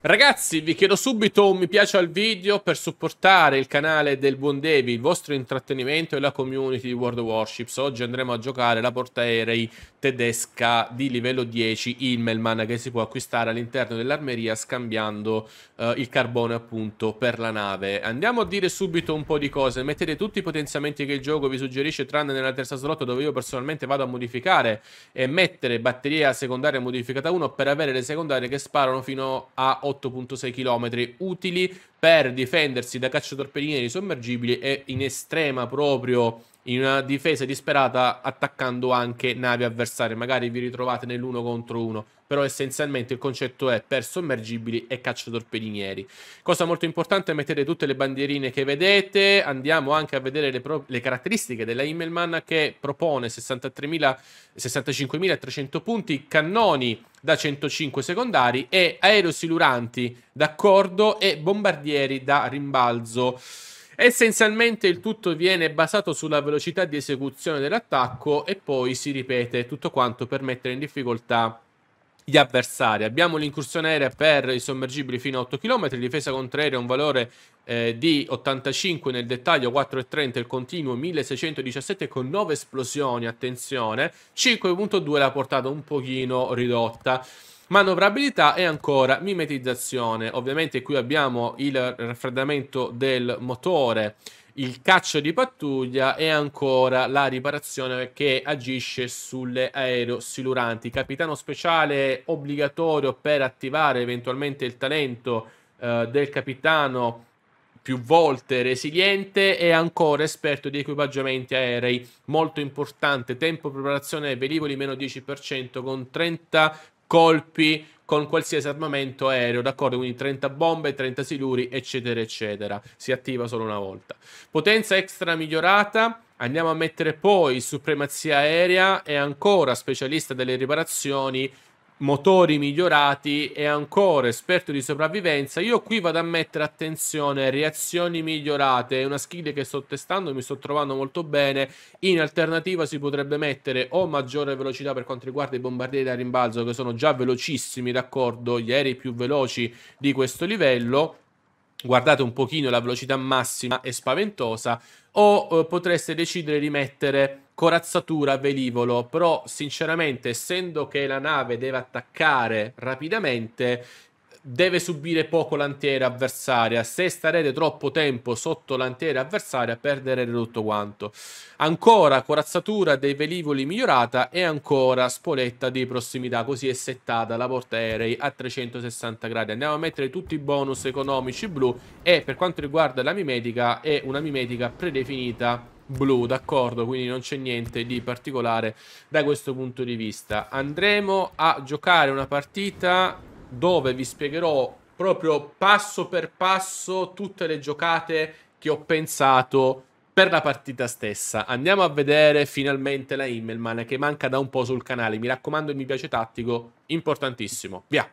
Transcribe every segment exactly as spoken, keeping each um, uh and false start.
Ragazzi, vi chiedo subito un mi piace al video per supportare il canale del buon Devi, il vostro intrattenimento e la community di World of Warships. Oggi andremo a giocare la portaerei tedesca di livello dieci Immelmann, che si può acquistare all'interno dell'armeria scambiando uh, il carbone appunto per la nave. Andiamo a dire subito un po' di cose. Mettete tutti i potenziamenti che il gioco vi suggerisce, tranne nella terza slot, dove io personalmente vado a modificare e mettere batteria secondaria modificata uno per avere le secondarie che sparano fino a otto virgola sei chilometri, utili per difendersi da cacciatorpedinieri sommergibili e in estrema proprio in una difesa disperata attaccando anche navi avversarie. Magari vi ritrovate nell'uno contro uno, però essenzialmente il concetto è per sommergibili e cacciatorpedinieri. Cosa molto importante, mettete tutte le bandierine che vedete. Andiamo anche a vedere le, le caratteristiche della Immelmann, che propone sessantacinquemilatrecento punti, cannoni da centocinque secondari e aerosiluranti d'accordo e bombardieri da rimbalzo. Essenzialmente il tutto viene basato sulla velocità di esecuzione dell'attacco e poi si ripete tutto quanto per mettere in difficoltà gli avversari. Abbiamo l'incursione aerea per i sommergibili fino a otto chilometri, difesa contraerea un valore eh, di ottantacinque nel dettaglio, quattro virgola trenta il continuo, milleseicentodiciassette con nove esplosioni, attenzione, cinque virgola due la portata un pochino ridotta. Manovrabilità e ancora mimetizzazione. Ovviamente qui abbiamo il raffreddamento del motore, il caccia di pattuglia e ancora la riparazione che agisce sulle aerosiluranti. Capitano speciale obbligatorio per attivare eventualmente il talento eh, del capitano più volte resiliente e ancora esperto di equipaggiamenti aerei, molto importante. Tempo preparazione velivoli meno dieci per cento con trenta colpi con qualsiasi armamento aereo, d'accordo? Quindi trenta bombe, trenta siluri, eccetera, eccetera. Si attiva solo una volta. Potenza extra migliorata. Andiamo a mettere poi supremazia aerea e ancora specialista delle riparazioni, motori migliorati e ancora esperto di sopravvivenza. Io qui vado a mettere, attenzione, reazioni migliorate. È una skill che sto testando, mi sto trovando molto bene. In alternativa si potrebbe mettere o maggiore velocità per quanto riguarda i bombardieri da rimbalzo, che sono già velocissimi, d'accordo, gli aerei più veloci di questo livello. Guardate un pochino, la velocità massima è spaventosa. O eh, potreste decidere di mettere corazzatura velivolo, però sinceramente, essendo che la nave deve attaccare rapidamente, deve subire poco l'antiaereo avversaria. Se starete troppo tempo sotto l'antiaereo avversaria, perderete tutto quanto. Ancora corazzatura dei velivoli migliorata e ancora spoletta di prossimità. Così è settata la portaerei a trecentosessanta gradi. Andiamo a mettere tutti i bonus economici blu e per quanto riguarda la mimetica è una mimetica predefinita blu, d'accordo? Quindi non c'è niente di particolare da questo punto di vista. Andremo a giocare una partita dove vi spiegherò proprio passo per passo tutte le giocate che ho pensato per la partita stessa. Andiamo a vedere finalmente la Immelmann, che manca da un po' sul canale. Mi raccomando, il mi piace tattico, importantissimo. Via!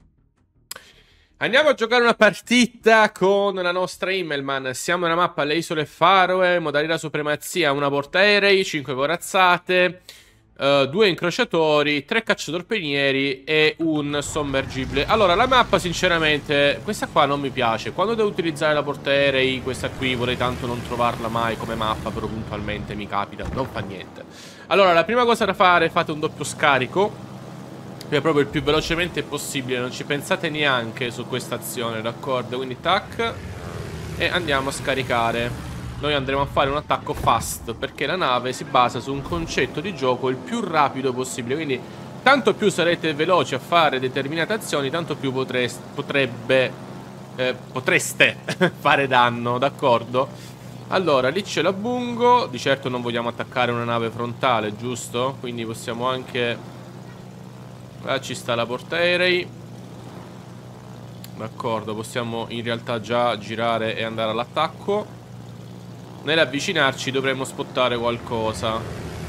Andiamo a giocare una partita con la nostra Immelmann. Siamo nella mappa alle isole Faroe, modalità supremazia, una portaerei, cinque corazzate, uh, due incrociatori, tre cacciatorpedinieri e un sommergibile. Allora, la mappa sinceramente, questa qua non mi piace. Quando devo utilizzare la portaerei, questa qui vorrei tanto non trovarla mai come mappa, però puntualmente mi capita, non fa niente. Allora, la prima cosa da fare, fate un doppio scarico, è proprio il più velocemente possibile, non ci pensate neanche su questa azione, d'accordo? Quindi tac, e andiamo a scaricare. Noi andremo a fare un attacco fast, perché la nave si basa su un concetto di gioco il più rapido possibile. Quindi tanto più sarete veloci a fare determinate azioni, tanto più potreste, potrebbe, eh, potreste fare danno, d'accordo? Allora, lì c'è la Bungo. Di certo non vogliamo attaccare una nave frontale, giusto? Quindi possiamo anche... Là ci sta la portaerei. D'accordo, possiamo in realtà già girare e andare all'attacco. Nell'avvicinarci dovremmo spottare qualcosa.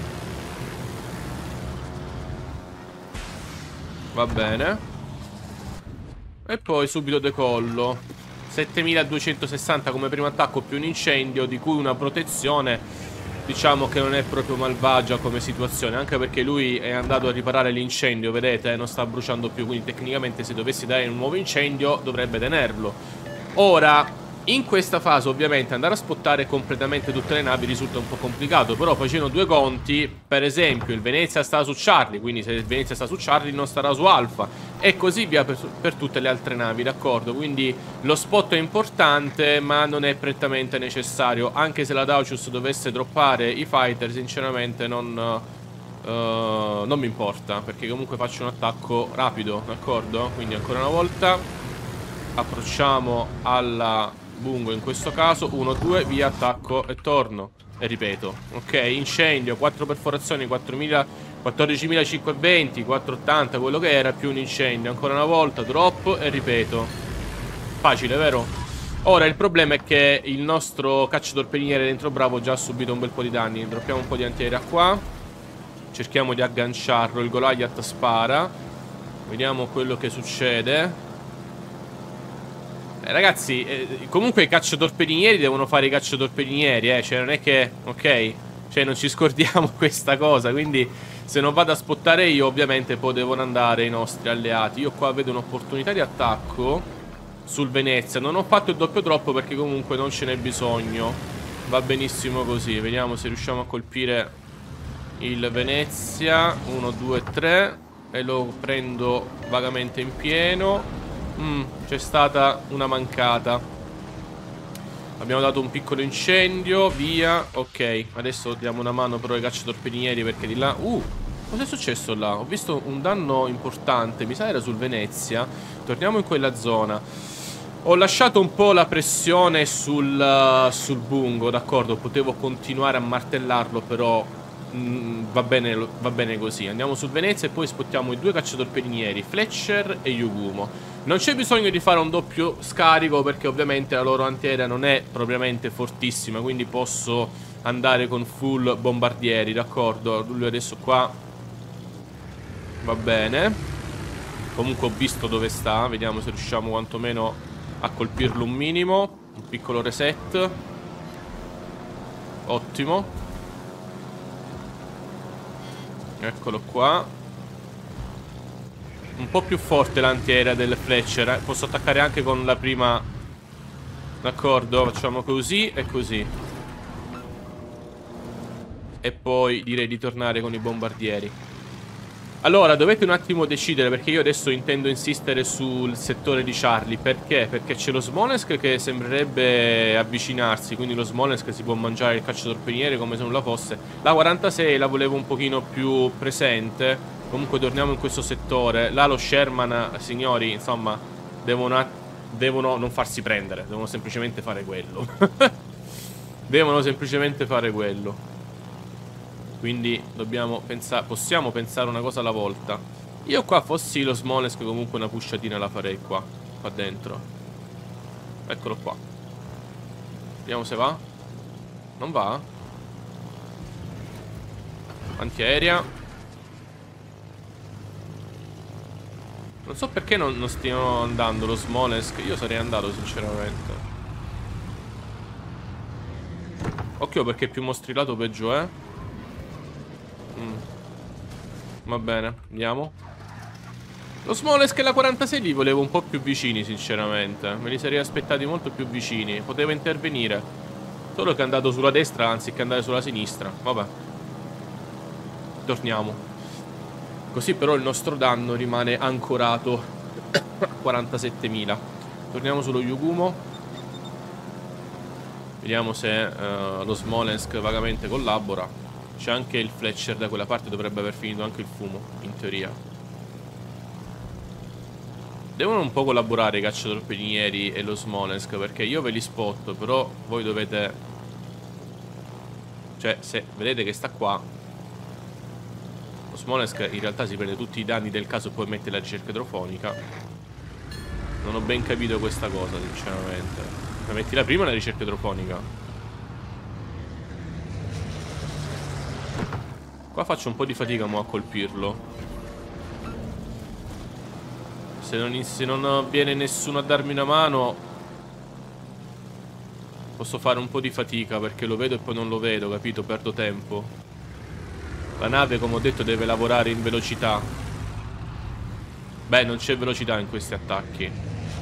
Va bene. E poi subito decollo. Settemiladuecentosessanta come primo attacco, più un incendio, di cui una protezione diciamo che non è proprio malvagia come situazione, anche perché lui è andato a riparare l'incendio, vedete, non sta bruciando più, quindi tecnicamente se dovessi dare un nuovo incendio dovrebbe tenerlo. Ora, in questa fase ovviamente andare a spottare completamente tutte le navi risulta un po' complicato, però facendo due conti, per esempio il Venezia sta su Charlie, quindi se il Venezia sta su Charlie non starà su Alfa, e così via per, per tutte le altre navi, d'accordo? Quindi lo spot è importante, ma non è prettamente necessario, anche se la Dauchus dovesse droppare i fighter, sinceramente non, uh, non mi importa, perché comunque faccio un attacco rapido, d'accordo? Quindi ancora una volta approcciamo alla Bungo in questo caso, uno due, via, attacco e torno. E ripeto, ok, incendio, quattro perforazioni, quattordicimilacinquecentoventi, quattrocentottanta, quello che era, più un incendio. Ancora una volta, drop e ripeto. Facile, vero? Ora il problema è che il nostro cacciatorpediniere dentro Bravo già ha subito un bel po' di danni. Droppiamo un po' di antiaerea qua. Cerchiamo di agganciarlo, il Goliath spara. Vediamo quello che succede. Eh, ragazzi, eh, comunque i cacciatorpedinieri devono fare i cacciatorpedinieri, eh. Cioè non è che, ok, cioè non ci scordiamo questa cosa. Quindi se non vado a spottare io, ovviamente poi devono andare i nostri alleati. Io qua vedo un'opportunità di attacco sul Venezia. Non ho fatto il doppio troppo perché comunque non ce n'è bisogno. Va benissimo così. Vediamo se riusciamo a colpire il Venezia. Uno, due, tre. E lo prendo vagamente in pieno. Mm, c'è stata una mancata. Abbiamo dato un piccolo incendio. Via. Ok, adesso diamo una mano però ai cacciatorpedinieri, perché di là... Uh, cos'è successo là? Ho visto un danno importante. Mi sa era sul Venezia. Torniamo in quella zona. Ho lasciato un po' la pressione sul, uh, sul Bungo, d'accordo? Potevo continuare a martellarlo, però mm, va bene, va bene così. Andiamo sul Venezia e poi spottiamo i due cacciatorpedinieri, Fletcher e Yugumo. Non c'è bisogno di fare un doppio scarico, perché ovviamente la loro antiaerea non è propriamente fortissima, quindi posso andare con full bombardieri, d'accordo? Lui adesso qua va bene. Comunque ho visto dove sta. Vediamo se riusciamo quantomeno a colpirlo un minimo. Un piccolo reset. Ottimo. Eccolo qua. Un po' più forte l'antiaerea del Fletcher, eh. Posso attaccare anche con la prima. D'accordo, facciamo così e così. E poi direi di tornare con i bombardieri. Allora, dovete un attimo decidere, perché io adesso intendo insistere sul settore di Charlie. Perché? Perché c'è lo Smolensk che sembrerebbe avvicinarsi, quindi lo Smolensk si può mangiare il cacciatorpediniere come se nulla fosse. La quarantasei la volevo un pochino più presente. Comunque torniamo in questo settore. Là lo Sherman, signori, insomma, devono, devono non farsi prendere. Devono semplicemente fare quello. Devono semplicemente fare quello. Quindi dobbiamo pensare, possiamo pensare una cosa alla volta. Io qua fossi lo Smolensk comunque una pushatina la farei qua. Qua dentro. Eccolo qua. Vediamo se va. Non va? Antiaerea. Non so perché non, non stiano andando lo Smolensk. Io sarei andato sinceramente. Occhio, perché più mostri lato peggio, eh. mm. Va bene, andiamo. Lo Smolensk e la quarantasei li volevo un po' più vicini sinceramente. Me li sarei aspettati molto più vicini. Poteva intervenire. Solo che è andato sulla destra anziché andare sulla sinistra. Vabbè. Torniamo. Così però il nostro danno rimane ancorato a quarantasettemila. Torniamo sullo Yugumo. Vediamo se uh, lo Smolensk vagamente collabora. C'è anche il Fletcher da quella parte, dovrebbe aver finito anche il fumo, in teoria. Devono un po' collaborare i cacciatorpedinieri e lo Smolensk, perché io ve li spotto, però voi dovete... Cioè, se vedete che sta qua... Smolensk in realtà si prende tutti i danni del caso e poi mette la ricerca idrofonica. Non ho ben capito questa cosa sinceramente. Ma metti la prima la ricerca idrofonica. Qua faccio un po' di fatica mo a colpirlo. Se non, se non viene nessuno a darmi una mano, Posso fare un po' di fatica perché lo vedo e poi non lo vedo, capito? Perdo tempo. La nave, come ho detto, deve lavorare in velocità. Beh, non c'è velocità in questi attacchi.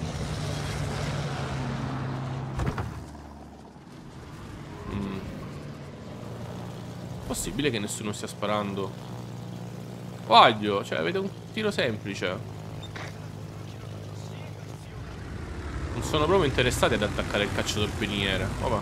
Mm. Possibile che nessuno stia sparando? Voglio, cioè, avete un tiro semplice. Non sono proprio interessati ad attaccare il cacciatorpediniere. Vabbè.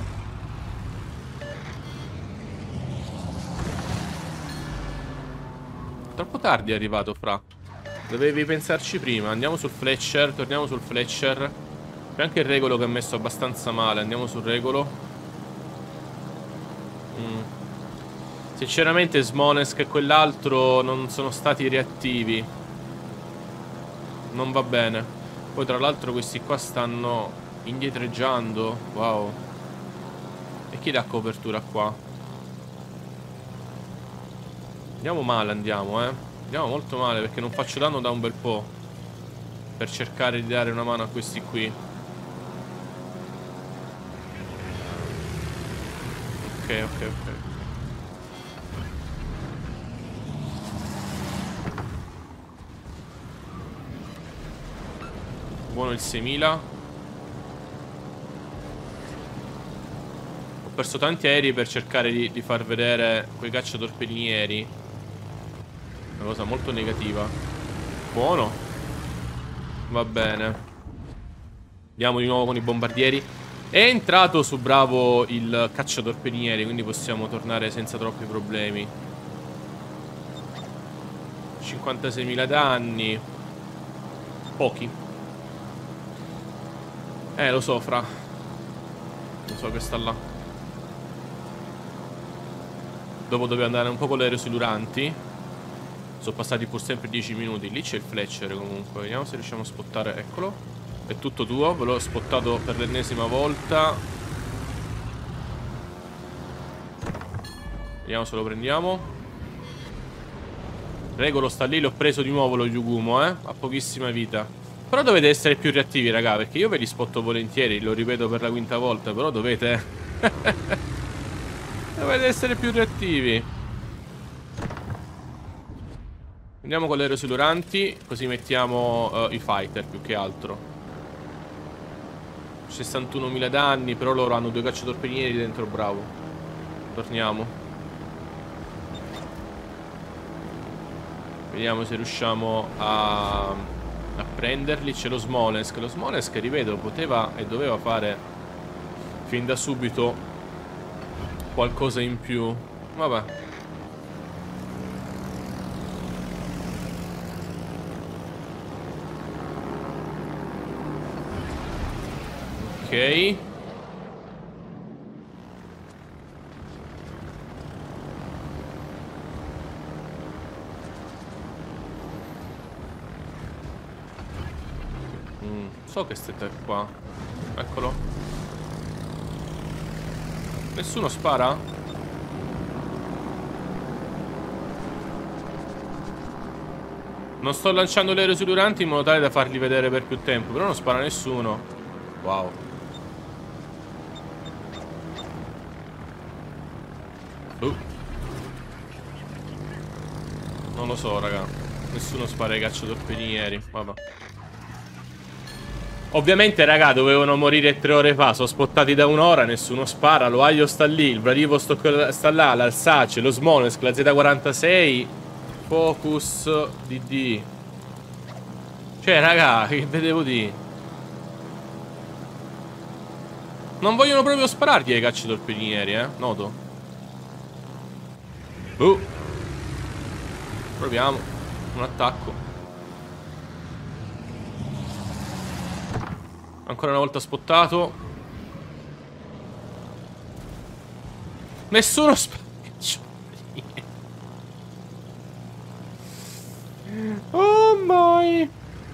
Troppo tardi è arrivato, fra. Dovevi pensarci prima. Andiamo sul Fletcher. Torniamo sul Fletcher. C'è anche il regolo che ha messo abbastanza male. Andiamo sul regolo. Mm. Sinceramente Smolensk e quell'altro non sono stati reattivi. Non va bene. Poi tra l'altro questi qua stanno indietreggiando. Wow. E chi dà copertura qua? Andiamo male, andiamo, eh. Andiamo molto male perché non faccio danno da un bel po'. Per cercare di dare una mano a questi qui. Ok, ok, ok. Buono il seimila. Ho perso tanti aerei per cercare di, di far vedere quei cacciatorpedinieri. Una cosa molto negativa. Buono. Va bene. Andiamo di nuovo con i bombardieri. È entrato su Bravo il cacciatorpedinieri, quindi possiamo tornare senza troppi problemi. cinquantaseimila danni. Pochi. Eh, lo so, fra. Lo so che sta là. Dopo doveva andare un po' con le aerosiluranti. Sono passati pur sempre dieci minuti. Lì c'è il Fletcher comunque. Vediamo se riusciamo a spottare. Eccolo. È tutto tuo. Ve l'ho spottato per l'ennesima volta. Vediamo se lo prendiamo. Regolo sta lì. L'ho preso di nuovo lo Yugumo, eh. Ha pochissima vita. Però dovete essere più reattivi, raga, perché io ve li spotto volentieri. Lo ripeto per la quinta volta. Però dovete dovete essere più reattivi. Andiamo con le aerosiluranti. Così mettiamo uh, i fighter più che altro. sessantunomila danni. Però loro hanno due cacciatorpedinieri dentro. Bravo. Torniamo. Vediamo se riusciamo a a prenderli. C'è lo Smolensk. Lo Smolensk, ripeto, poteva e doveva fare fin da subito qualcosa in più. Vabbè. Ok. So che siete qua. Eccolo. Nessuno spara? Non sto lanciando le aerosiluranti in modo tale da farli vedere per più tempo. Però non spara nessuno. Wow. uh. Non lo so, raga. Nessuno spara i cacciatorpedinieri. Vabbè. Ovviamente, raga, dovevano morire tre ore fa. Sono spottati da un'ora, nessuno spara. Lo Aio sta lì, il Vladivostok sta là, l'Alsace, lo Smolensk, la Z quarantasei. Focus D D. Cioè, raga, che vedevo di? Non vogliono proprio sparargli ai cacciatorpedinieri, eh. Noto. Uh. Proviamo. Un attacco. Ancora una volta spottato. Nessuno spara. Oh my.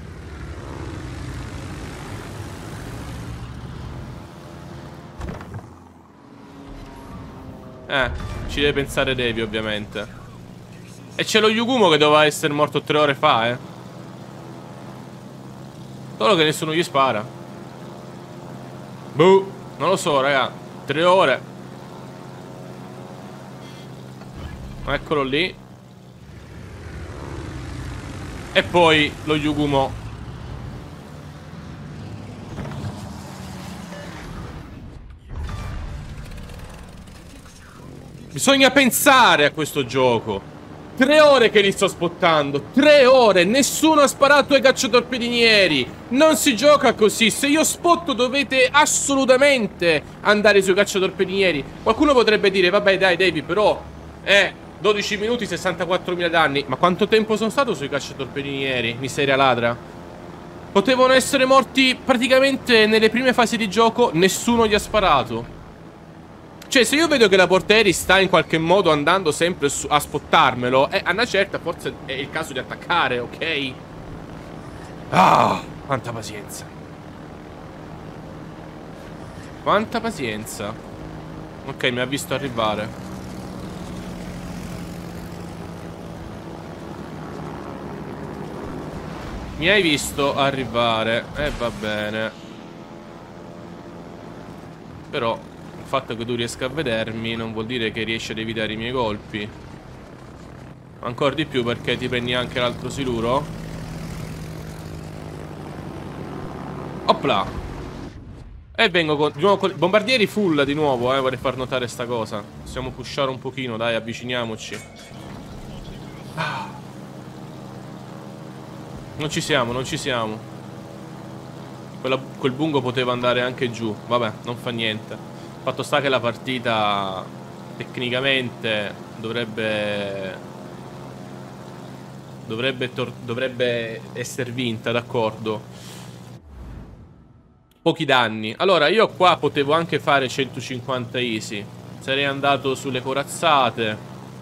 Eh, ci deve pensare Devi, ovviamente. E c'è lo Yugumo che doveva essere morto tre ore fa, eh. Solo che nessuno gli spara. Boh, non lo so, raga. Tre ore. Eccolo lì. E poi lo Yugumo. Bisogna pensare a questo gioco. Tre ore che li sto spottando. Tre ore. Nessuno ha sparato ai cacciatorpedinieri. Non si gioca così. Se io spotto dovete assolutamente andare sui cacciatorpedinieri. Qualcuno potrebbe dire, vabbè dai Davy, però Eh, dodici minuti, sessantaquattromila danni. Ma quanto tempo sono stato sui cacciatorpedinieri? Miseria ladra. Potevano essere morti praticamente nelle prime fasi di gioco. Nessuno gli ha sparato. Cioè, se io vedo che la portieri sta in qualche modo andando sempre su a spottarmelo, eh, a una certa forse è il caso di attaccare, ok? Ah, quanta pazienza. Quanta pazienza. Ok, mi ha visto arrivare. Mi hai visto arrivare. E eh, va bene. Però il fatto che tu riesca a vedermi non vuol dire che riesci ad evitare i miei colpi. Ancora di più perché ti prendi anche l'altro siluro. Opla. E vengo con, di nuovo con bombardieri full di nuovo, eh, vorrei far notare sta cosa. Possiamo pushare un pochino, dai, avviciniamoci. Ah. Non ci siamo, non ci siamo. Quella, quel bungo poteva andare anche giù. Vabbè, non fa niente. Fatto sta che la partita tecnicamente dovrebbe Dovrebbe, dovrebbe essere vinta, d'accordo. Pochi danni. Allora, io qua potevo anche fare centocinquanta easy. Sarei andato sulle corazzate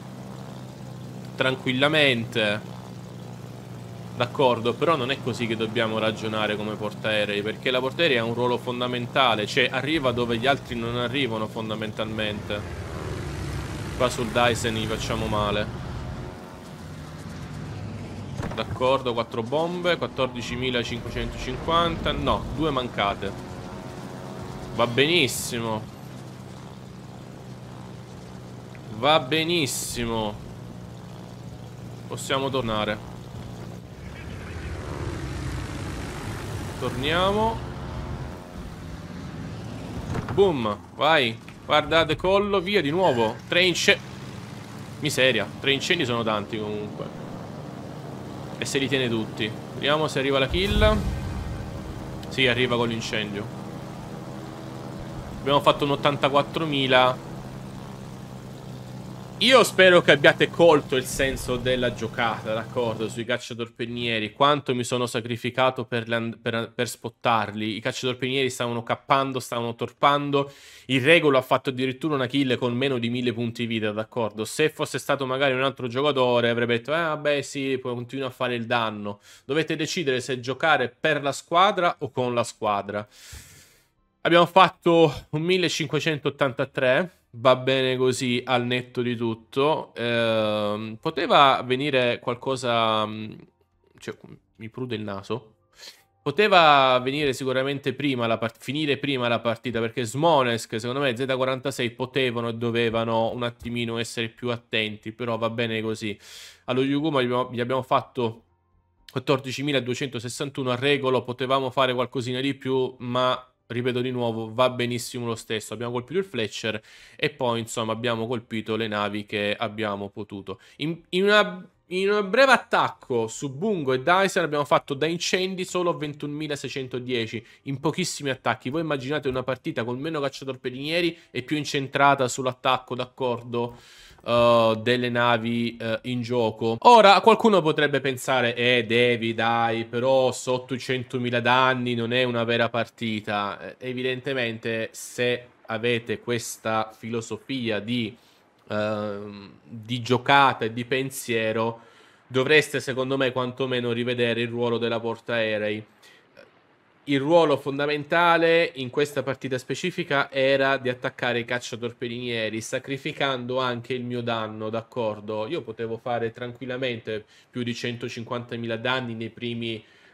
tranquillamente. D'accordo, però non è così che dobbiamo ragionare come portaerei, perché la portaerei ha un ruolo fondamentale. Cioè, arriva dove gli altri non arrivano fondamentalmente. Qua sul Dyson gli facciamo male. D'accordo, quattro bombe, quattordicimilacinquecentocinquanta. No, due mancate. Va benissimo. Va benissimo. Possiamo tornare. Torniamo. Boom, vai. Guarda, decollo, via di nuovo. Tre incendi. Miseria, tre incendi sono tanti comunque. E se li tiene tutti. Vediamo se arriva la kill. Sì, arriva con l'incendio. Abbiamo fatto un ottantaquattromila. Io spero che abbiate colto il senso della giocata, d'accordo? Sui cacciatorpedinieri. Quanto mi sono sacrificato per, le, per, per spottarli. I cacciatorpedinieri stavano cappando, stavano torpando. Il Regulo ha fatto addirittura una kill con meno di mille punti vita, d'accordo? Se fosse stato magari un altro giocatore avrebbe detto, eh vabbè sì, poi continua a fare il danno. Dovete decidere se giocare per la squadra o con la squadra. Abbiamo fatto un millecinquecentottantatré. Va bene così, al netto di tutto. Eh, poteva venire qualcosa... Cioè, mi prude il naso. Poteva venire sicuramente prima la part- finire prima la partita, perché Smolensk, secondo me, Z quarantasei potevano e dovevano un attimino essere più attenti, però va bene così. Allo Yuguma gli abbiamo, gli abbiamo fatto quattordicimiladuecentosessantuno a Regolo, potevamo fare qualcosina di più, ma... Ripeto di nuovo, va benissimo lo stesso. Abbiamo colpito il Fletcher e poi, insomma, abbiamo colpito le navi che abbiamo potuto. In, in, una, in un breve attacco su Bungo e Dyson abbiamo fatto da incendi solo ventunomilaseicentodieci in pochissimi attacchi. Voi immaginate una partita con meno cacciatorpedinieri e più incentrata sull'attacco, d'accordo? Uh, delle navi uh, in gioco. Ora qualcuno potrebbe pensare, eh Devi, dai, però sotto i centomila danni non è una vera partita. Eh, evidentemente, se avete questa filosofia di, uh, di giocata e di pensiero, dovreste, secondo me, quantomeno rivedere il ruolo della portaerei. Il ruolo fondamentale in questa partita specifica era di attaccare i cacciatorpedinieri, sacrificando anche il mio danno, d'accordo? Io potevo fare tranquillamente più di centocinquantamila danni nei primi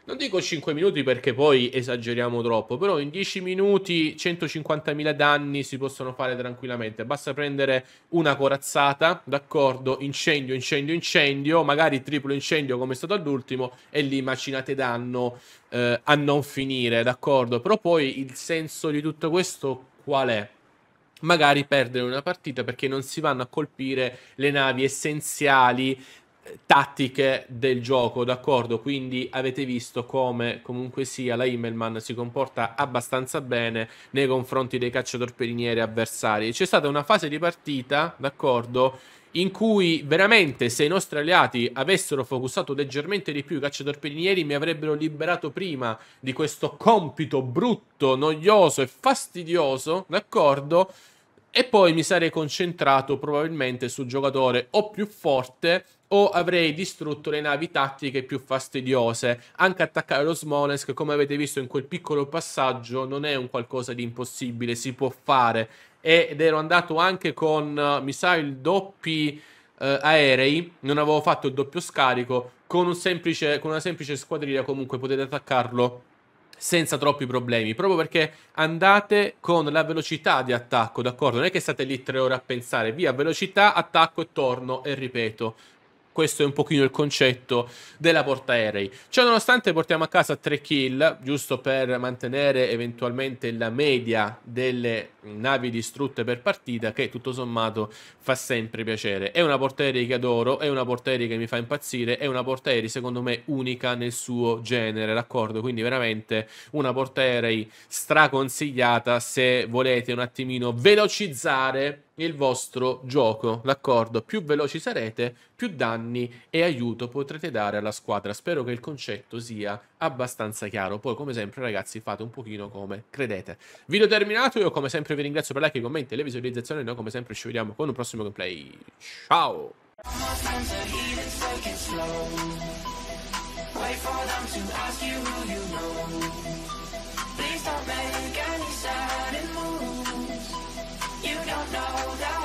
Non dico cinque minuti perché poi esageriamo troppo, però in dieci minuti centocinquantamila danni si possono fare tranquillamente. Basta prendere una corazzata, d'accordo? Incendio, incendio, incendio, magari triplo incendio come è stato all'ultimo e lì macinate danno eh, a non finire, d'accordo? Però poi il senso di tutto questo qual è? Magari perdere una partita perché non si vanno a colpire le navi essenziali tattiche del gioco, d'accordo? Quindi avete visto come comunque sia la Himmelmann si comporta abbastanza bene nei confronti dei cacciatorpedinieri avversari. C'è stata una fase di partita, d'accordo, in cui veramente se i nostri alleati avessero focussato leggermente di più i cacciatorpedinieri mi avrebbero liberato prima di questo compito brutto, noioso e fastidioso, d'accordo? E poi mi sarei concentrato probabilmente sul giocatore o più forte o avrei distrutto le navi tattiche più fastidiose. Anche attaccare lo Smolensk, come avete visto in quel piccolo passaggio, non è un qualcosa di impossibile, si può fare. Ed ero andato anche con, mi sa, il doppi eh, aerei, non avevo fatto il doppio scarico, con, un semplice, con una semplice squadriglia comunque potete attaccarlo senza troppi problemi, proprio perché andate con la velocità di attacco, d'accordo? Non è che state lì tre ore a pensare, via, velocità, attacco e torno, e ripeto. Questo è un pochino il concetto della portaerei. Ciò nonostante portiamo a casa tre kill, giusto per mantenere eventualmente la media delle navi distrutte per partita, che tutto sommato fa sempre piacere. È una portaerei che adoro, è una portaerei che mi fa impazzire, è una portaerei secondo me unica nel suo genere, d'accordo? Quindi veramente una portaerei straconsigliata se volete un attimino velocizzare il vostro gioco, d'accordo? Più veloci sarete, più danni e aiuto potrete dare alla squadra. Spero che il concetto sia abbastanza chiaro. Poi, come sempre, ragazzi, fate un pochino come credete. Video terminato, io come sempre vi ringrazio per like, i commenti e le visualizzazioni. Noi come sempre ci vediamo con un prossimo gameplay. Ciao! You don't know that